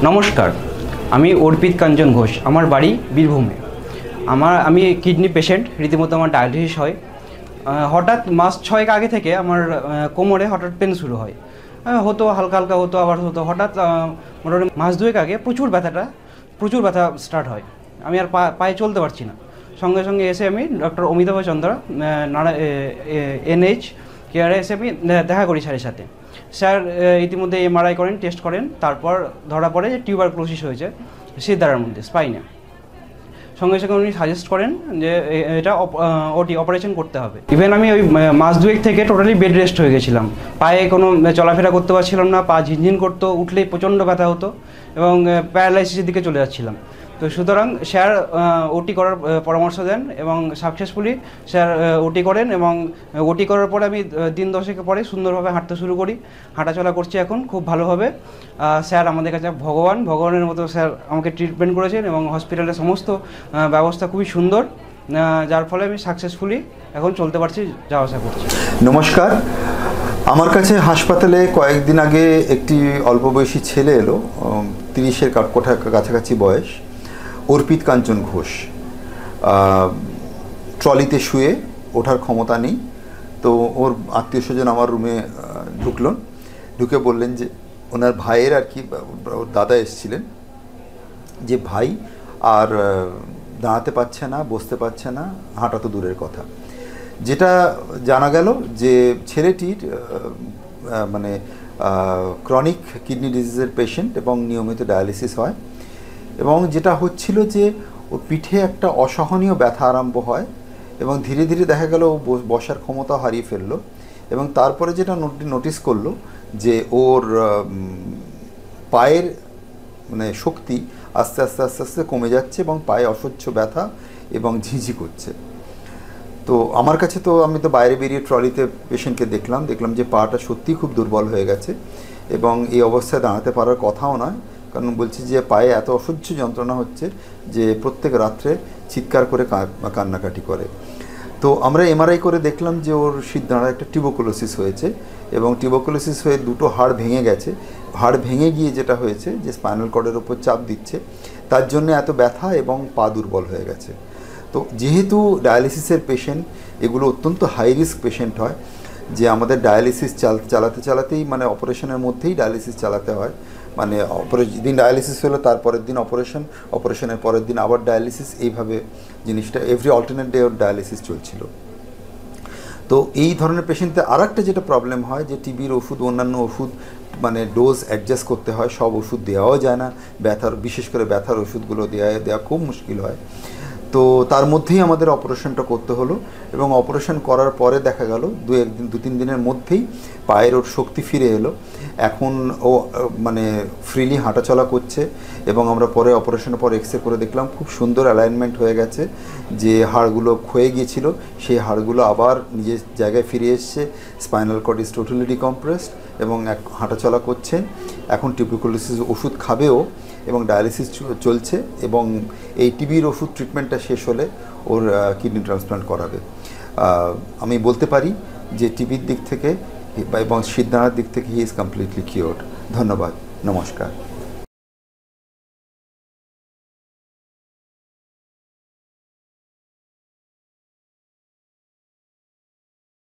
নমস্কার, আমি অর্পিত কাঞ্চন ঘোষ। আমার বাড়ি বীরভূমে। আমি কিডনি পেশেন্ট। রীতিমতো আমার ডায়ালিসিস হয়। হঠাৎ মাস 6 আগে থেকে আমার কোমরে হঠাৎ পেন শুরু হয়। হতো হালকা হালকা, হতো আবার হতো। হঠাৎ মোটামুটি মাস 2 আগে প্রচুর ব্যথা স্টার্ট হয়। আমি আর পায়ে চলতে পারছি না। সঙ্গে সঙ্গে এসে আমি ডক্টর অমিতাভ চন্দ্র NH কেয়ারে এসে আমি দেখা করি স্যারের সাথে। স্যার ইতিমধ্যে MRI করেন, টেস্ট করেন। তারপর ধরা পড়ে যে টিউবারক্লোসিস হয়েছে শিরদাঁড়ার মধ্যে, স্পাইনে। সঙ্গে সঙ্গে উনি সাজেস্ট করেন যে এটা অপারেশন করতে হবে। ইভেন আমি ওই মাস 2 থেকে টোটালি বেড রেস্ট হয়ে গেছিলাম। পায়ে কোনো চলাফেরা করতে পারছিলাম না, পা ঝিনঝিন করতো, উঠলেই প্রচণ্ড ব্যথা হতো এবং প্যারালাইসিসের দিকে চলে যাচ্ছিলাম। তো সুতরাং স্যার ওটি করার পরামর্শ দেন এবং সাকসেসফুলি স্যার ওটি করেন। এবং ওটি করার পরে আমি দিন 10 পরে সুন্দরভাবে হাঁটতে শুরু করি। হাঁটাচলা করছি এখন খুব ভালোভাবে। স্যার আমাদের কাছে ভগবানের মতো স্যার আমাকে ট্রিটমেন্ট করেছেন এবং হসপিটালের সমস্ত ব্যবস্থা খুবই সুন্দর, যার ফলে আমি সাকসেসফুলি এখন চলতে পারছি, যাওয়া আসা করছি। নমস্কার, আমার কাছে হাসপাতালে কয়েকদিন আগে একটি অল্প বয়সী ছেলে এলো, 30-এর কাছাকাছি বয়স, অর্পিত কাঞ্চন ঘোষ। ট্রলিতে শুয়ে ওঠার ক্ষমতা নেই। তো ওর আত্মীয় স্বজন আমার রুমে ঢুকে বললেন যে ওনার ভাইয়ের আর কি, ওর দাদা এসেছিলেন, যে ভাই আর দাঁড়াতে পারছে না, বসতে পারছে না, হাঁটা তো দূরের কথা। যেটা জানা গেল যে ছেলেটির মানে ক্রনিক কিডনি ডিজিজের পেশেন্ট এবং নিয়মিত ডায়ালিসিস হয়। এবং যেটা হচ্ছিল যে ওর পিঠে একটা অসহনীয় ব্যথা আরম্ভ হয় এবং ধীরে ধীরে দেখা গেল ও বসার ক্ষমতা হারিয়ে ফেললো। এবং তারপরে যেটা নোটিস করলো যে ওর পায়ের মানে শক্তি আস্তে আস্তে আস্তে আস্তে কমে যাচ্ছে এবং পায়ে অসহ্য ব্যথা এবং ঝিঁঝি করছে। তো আমার কাছে তো আমি তো বাইরে বেরিয়ে ট্রলিতে পেশেন্টকে দেখলাম যে পাটা সত্যিই খুব দুর্বল হয়ে গেছে এবং এই অবস্থায় দাঁড়াতে পারার কথাও নয়। কারণ বলছি যে পায়ে এত অসহ্য যন্ত্রণা হচ্ছে যে প্রত্যেক রাত্রে চিৎকার করে কান্নাকাটি করে। তো আমরা MRI করে দেখলাম যে ওর শিরদাঁড়ায় একটা টিউবারকুলোসিস হয়েছে এবং টিউবারকুলোসিস হয়ে দুটো হাড় ভেঙে গেছে। হাড় ভেঙে গিয়ে যেটা হয়েছে যে স্পাইনাল কর্ডের উপর চাপ দিচ্ছে, তার জন্য এত ব্যথা এবং পা দুর্বল হয়ে গেছে। তো যেহেতু ডায়ালিসিসের পেশেন্ট এগুলো অত্যন্ত হাই রিস্ক পেশেন্ট হয়, যে আমাদের ডায়ালিসিস চালাতেই মানে অপারেশনের মধ্যেই ডায়ালিসিস চালাতে হয়। মানে দিন ডায়ালিসিস হলো, তারপরের দিন অপারেশনের পরের দিন আবার ডায়ালিসিস, এইভাবে জিনিসটা এভরি অল্টারনেট ডে ওর ডায়ালিসিস চলছিল। তো এই ধরনের পেশেন্টদের আর একটা যেটা প্রবলেম হয় যে টিবির ওষুধ, অন্যান্য ওষুধ মানে ডোজ অ্যাডজাস্ট করতে হয়, সব ওষুধ দেওয়াও যায় না। বিশেষ করে ব্যথার ওষুধগুলো দেওয়া খুব মুশকিল হয়। তো তার মধ্যেই আমাদের অপারেশনটা করতে হলো এবং অপারেশন করার পরে দেখা গেল 2-3 দিনের মধ্যেই পায়ের ওর শক্তি ফিরে এলো। এখন ও মানে ফ্রিলি হাঁটাচলা করছে এবং আমরা পরে অপারেশনের পর এক্সরে করে দেখলাম খুব সুন্দর অ্যালাইনমেন্ট হয়ে গেছে। যে হাড়গুলো ক্ষয়ে গিয়েছিল সেই হাড়গুলো আবার নিজের জায়গায় ফিরে এসছে। Spinal cord is totally decompressed এবং হাঁটাচলা করছে। এখন টিউবারকুলোসিস ওষুধ খাবেও এবং ডায়ালিসিস চলছে এবং এই টিবির ওষুধ ট্রিটমেন্টটা শেষ হলে ওর কিডনি ট্রান্সপ্লান্ট করাবে। আমি বলতে পারি যে টিবির দিক থেকে এবং শিরদাঁড়ার দিক থেকে হি ইজ কমপ্লিটলি কিওর্ড। ধন্যবাদ, নমস্কার।